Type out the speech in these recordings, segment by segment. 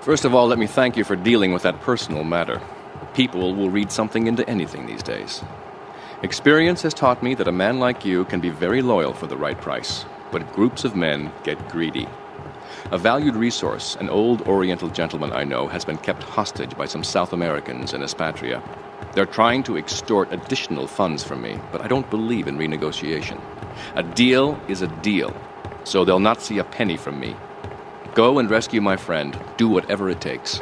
First of all, let me thank you for dealing with that personal matter. People will read something into anything these days. Experience has taught me that a man like you can be very loyal for the right price, but groups of men get greedy. A valued resource, an old Oriental gentleman I know, has been kept hostage by some South Americans in Espatria. They're trying to extort additional funds from me, but I don't believe in renegotiation. A deal is a deal, so they'll not see a penny from me. Go and rescue my friend. Do whatever it takes.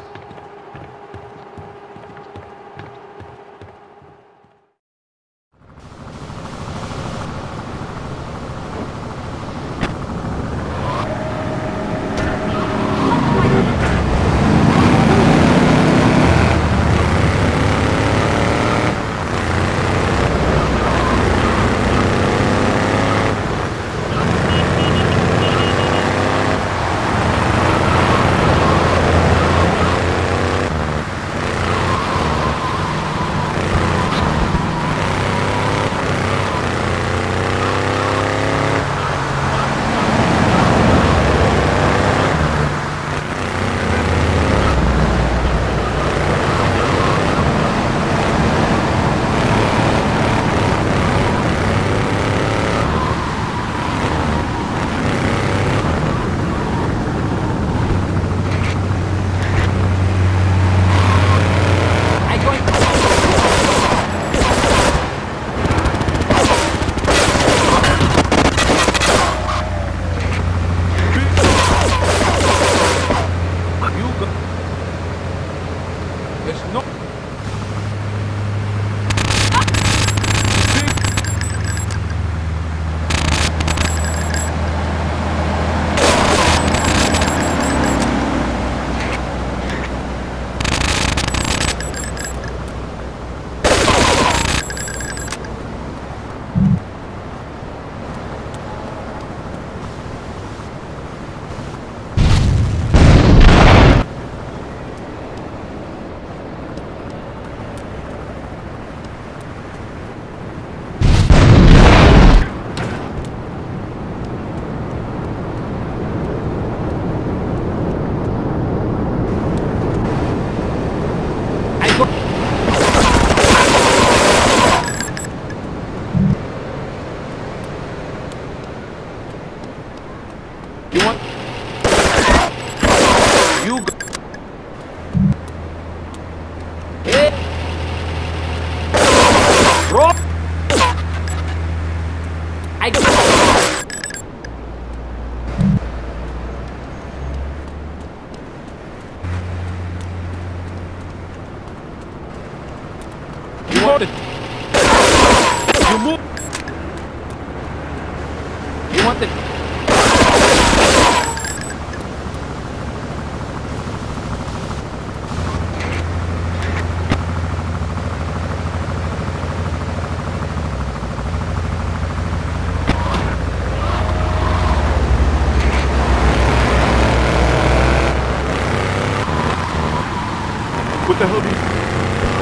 What the hell do you...